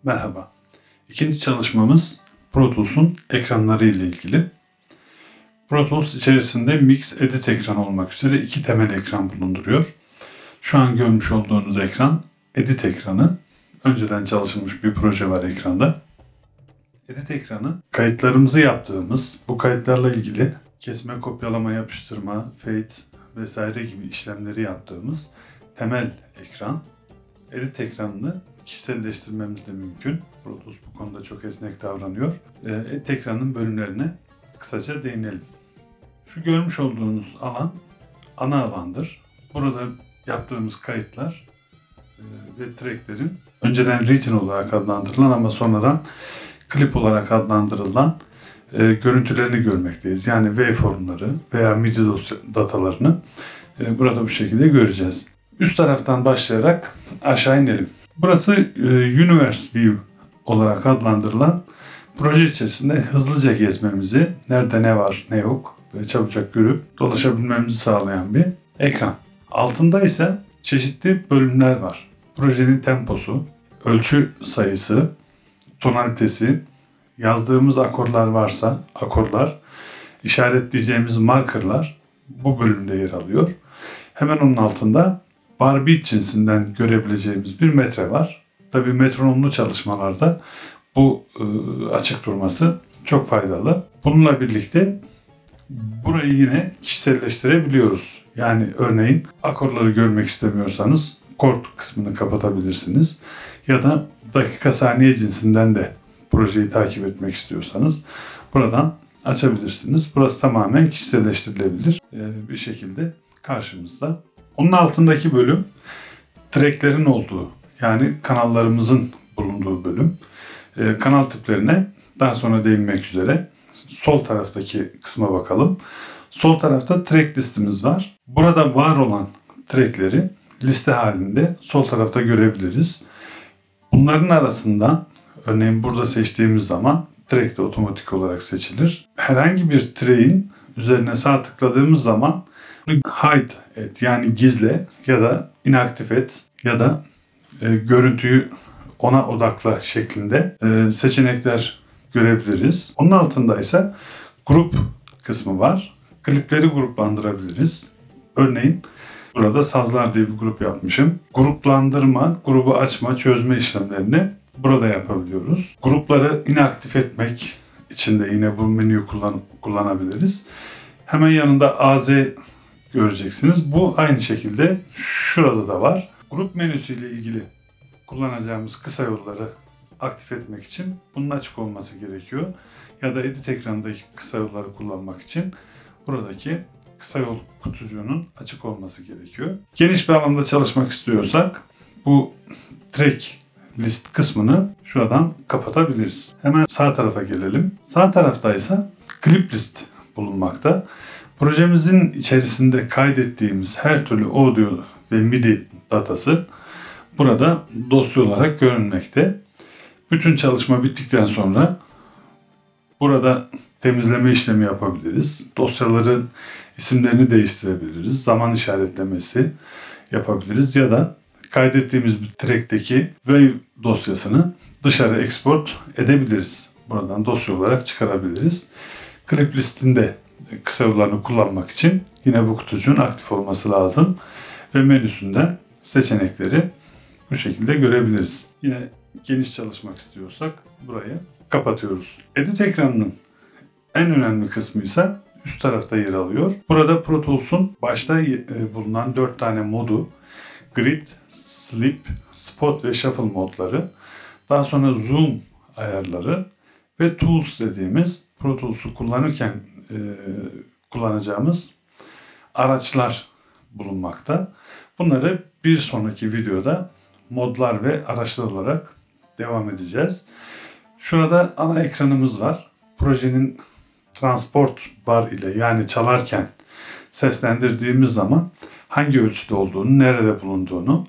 Merhaba. İkinci çalışmamız Pro Tools'un ekranları ile ilgili. Pro Tools içerisinde Mix Edit ekranı olmak üzere iki temel ekran bulunduruyor. Şu an görmüş olduğunuz ekran Edit ekranı. Önceden çalışılmış bir proje var ekranda. Edit ekranı kayıtlarımızı yaptığımız, bu kayıtlarla ilgili kesme, kopyalama, yapıştırma, fade vesaire gibi işlemleri yaptığımız temel ekran. Edit ekranını kişiselleştirmemiz de mümkün. Pro Tools bu konuda çok esnek davranıyor. Edit ekranının bölümlerine kısaca değinelim. Şu görmüş olduğunuz alan ana alandır. Burada yaptığımız kayıtlar ve tracklerin önceden region olarak adlandırılan ama sonradan klip olarak adlandırılan görüntülerini görmekteyiz. Yani waveformları veya MIDI datalarını burada bu şekilde göreceğiz. Üst taraftan başlayarak aşağı inelim. Burası Universe View olarak adlandırılan proje içerisinde hızlıca gezmemizi, nerede ne var ne yok ve çabucak görüp dolaşabilmemizi sağlayan bir ekran. Altında ise çeşitli bölümler var. Projenin temposu, ölçü sayısı, tonalitesi, yazdığımız akorlar varsa akorlar, işaretleyeceğimiz markerlar bu bölümde yer alıyor. Hemen onun altında bar beat cinsinden görebileceğimiz bir metre var. Tabii metronomlu çalışmalarda bu açık durması çok faydalı. Bununla birlikte burayı yine kişiselleştirebiliyoruz. Yani örneğin akorları görmek istemiyorsanız chord kısmını kapatabilirsiniz. Ya da dakika saniye cinsinden de projeyi takip etmek istiyorsanız buradan açabilirsiniz. Burası tamamen kişiselleştirilebilir bir şekilde karşımızda. Onun altındaki bölüm tracklerin olduğu, yani kanallarımızın bulunduğu bölüm. Kanal tiplerine daha sonra değinmek üzere sol taraftaki kısma bakalım. Sol tarafta track listimiz var. Burada var olan trackleri liste halinde sol tarafta görebiliriz. Bunların arasından örneğin burada seçtiğimiz zaman track de otomatik olarak seçilir. Herhangi bir track'in üzerine sağ tıkladığımız zaman hide et, yani gizle ya da inaktif et ya da görüntüyü ona odakla şeklinde seçenekler görebiliriz. Onun altında ise grup kısmı var. Klipleri gruplandırabiliriz. Örneğin burada sazlar diye bir grup yapmışım. Gruplandırma, grubu açma, çözme işlemlerini burada yapabiliyoruz. Grupları inaktif etmek için de yine bu menüyü kullanabiliriz. Hemen yanında AZ göreceksiniz. Bu aynı şekilde şurada da var. Grup menüsü ile ilgili kullanacağımız kısa yolları aktif etmek için bunun açık olması gerekiyor. Ya da edit ekranındaki kısa yolları kullanmak için buradaki kısa yol kutucuğunun açık olması gerekiyor. Geniş bir alanda çalışmak istiyorsak bu track list kısmını şuradan kapatabiliriz. Hemen sağ tarafa gelelim. Sağ tarafta ise clip list bulunmakta. Projemizin içerisinde kaydettiğimiz her türlü audio ve MIDI datası burada dosya olarak görünmekte. Bütün çalışma bittikten sonra burada temizleme işlemi yapabiliriz. Dosyaların isimlerini değiştirebiliriz. Zaman işaretlemesi yapabiliriz ya da kaydettiğimiz bir track'teki wave dosyasını dışarı export edebiliriz. Buradan dosya olarak çıkarabiliriz. Clip listinde kısa yollarını kullanmak için yine bu kutucuğun aktif olması lazım. Ve menüsünden seçenekleri bu şekilde görebiliriz. Yine geniş çalışmak istiyorsak burayı kapatıyoruz. Edit ekranının en önemli kısmı ise üst tarafta yer alıyor. Burada Pro Tools'un başta bulunan 4 tane modu, Grid, Sleep, Spot ve Shuffle modları, daha sonra Zoom ayarları ve Tools dediğimiz Pro Tools'u kullanırken kullanacağımız araçlar bulunmakta. Bunları bir sonraki videoda modlar ve araçlar olarak devam edeceğiz. Şurada ana ekranımız var. Projenin transport bar ile, yani çalarken seslendirdiğimiz zaman hangi ölçüde olduğunu, nerede bulunduğunu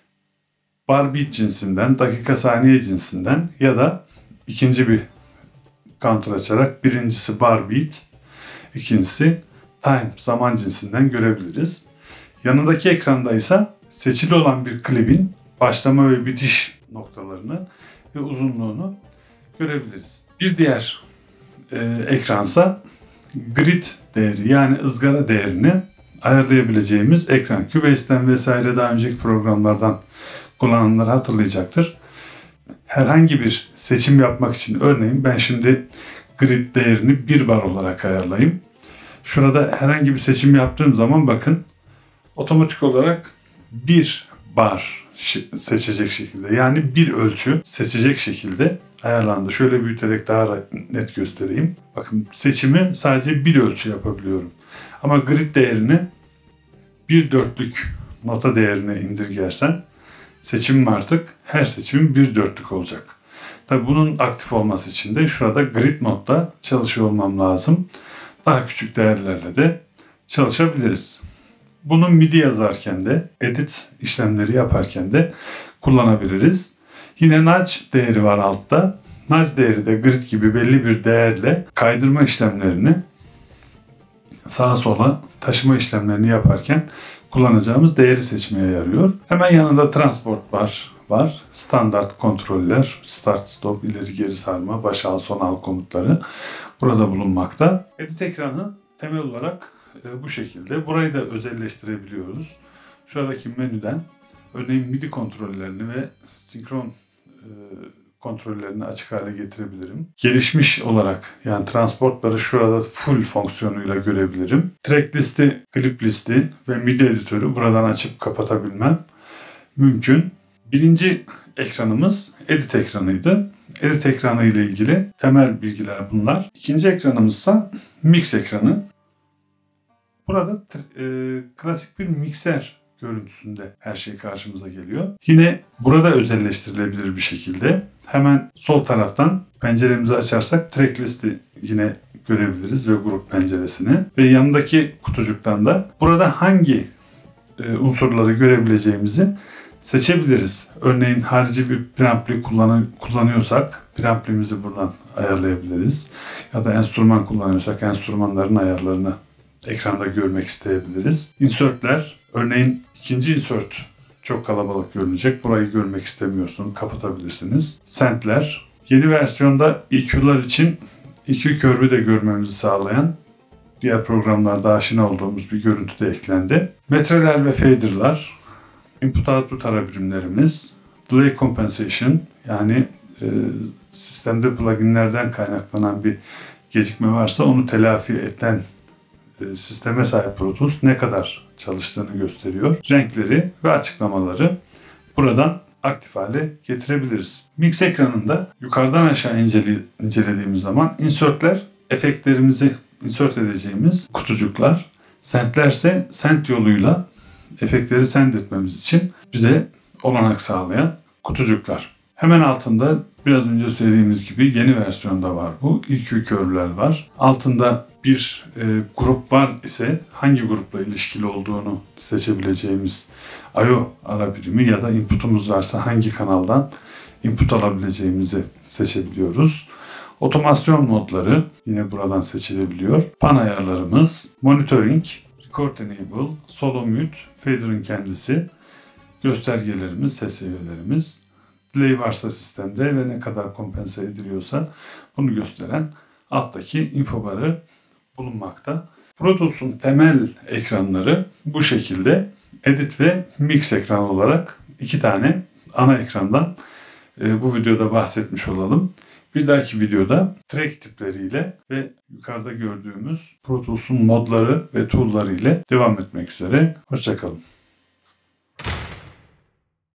bar beat cinsinden, dakika saniye cinsinden ya da ikinci bir counter açarak birincisi bar beat, ikincisi time, zaman cinsinden görebiliriz. Yanındaki ekranda ise seçili olan bir klibin başlama ve bitiş noktalarını ve uzunluğunu görebiliriz. Bir diğer ekransa grid değeri, yani ızgara değerini ayarlayabileceğimiz ekran. Cubase'den vesaire daha önceki programlardan kullananlar hatırlayacaktır. Herhangi bir seçim yapmak için, örneğin ben şimdi grid değerini 1 bar olarak ayarlayayım. Şurada herhangi bir seçim yaptığım zaman bakın otomatik olarak 1 bar seçecek şekilde, yani bir ölçü seçecek şekilde ayarlandı. Şöyle büyüterek daha net göstereyim. Bakın seçimi sadece bir ölçü yapabiliyorum. Ama grid değerini 1/4'lük nota değerine indirgersen seçimim artık her seçimim 1/4'lük olacak. Tabi bunun aktif olması için de şurada grid modda çalışıyor olmam lazım. Daha küçük değerlerle de çalışabiliriz. Bunu MIDI yazarken de, edit işlemleri yaparken de kullanabiliriz. Yine nudge değeri var altta. Nudge değeri de grid gibi belli bir değerle kaydırma işlemlerini, sağa sola taşıma işlemlerini yaparken kullanacağımız değeri seçmeye yarıyor. Hemen yanında transport bar var. Standart kontroller, start stop, ileri geri sarma, baş al son al komutları burada bulunmakta. Edit ekranı temel olarak bu şekilde. Burayı da özelleştirebiliyoruz. Şuradaki menüden örneğin MIDI kontrollerini ve sinkron kontrollerini açık hale getirebilirim. Gelişmiş olarak, yani transport barı şurada full fonksiyonuyla görebilirim. Track listi, klip listi ve MIDI editörü buradan açıp kapatabilmem mümkün. Birinci ekranımız edit ekranıydı. Edit ekranı ile ilgili temel bilgiler bunlar. İkinci ekranımızsa mix ekranı. Burada klasik bir mikser görüntüsünde her şey karşımıza geliyor. Yine burada özelleştirilebilir bir şekilde. Hemen sol taraftan penceremizi açarsak track listi yine görebiliriz ve grup penceresini. Ve yanındaki kutucuktan da burada hangi unsurları görebileceğimizi seçebiliriz. Örneğin harici bir preampli kullanıyorsak preamplimizi buradan ayarlayabiliriz. Ya da enstrüman kullanıyorsak enstrümanların ayarlarını ekranda görmek isteyebiliriz. Insertler, örneğin ikinci insert çok kalabalık görünecek. Burayı görmek istemiyorsun, kapatabilirsiniz. Sendler, yeni versiyonda EQ'lar için EQ curve'ü de görmemizi sağlayan, diğer programlarda aşina olduğumuz bir görüntü de eklendi. Metreler ve fader'lar, input output ara birimlerimiz, delay compensation, yani sistemde pluginlerden kaynaklanan bir gecikme varsa onu telafi eden sisteme sahip Pro Tools ne kadar çalıştığını gösteriyor. Renkleri ve açıklamaları buradan aktif hale getirebiliriz. Mix ekranında yukarıdan aşağı incelediğimiz zaman insertler, efektlerimizi insert edeceğimiz kutucuklar, sendler ise send yoluyla efektleri send etmemiz için bize olanak sağlayan kutucuklar. Hemen altında biraz önce söylediğimiz gibi yeni versiyonda var bu. EQ curve'ler var. Altında bir grup var ise hangi grupla ilişkili olduğunu seçebileceğimiz I/O ara birimi ya da input'umuz varsa hangi kanaldan input alabileceğimizi seçebiliyoruz. Otomasyon modları yine buradan seçilebiliyor. Pan ayarlarımız, monitoring, record enable, solo mute, fader'ın kendisi, göstergelerimiz, ses seviyelerimiz, delay varsa sistemde ve ne kadar kompense ediliyorsa bunu gösteren alttaki info barı bulunmakta. Pro Tools'un temel ekranları bu şekilde. Edit ve mix ekran olarak iki tane ana ekrandan bu videoda bahsetmiş olalım. Bir dahaki videoda track tipleriyle ve yukarıda gördüğümüz Pro Tools'un modları ve tool'ları ile devam etmek üzere. Hoşça kalın.